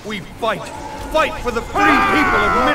We fight for the free people of Minas.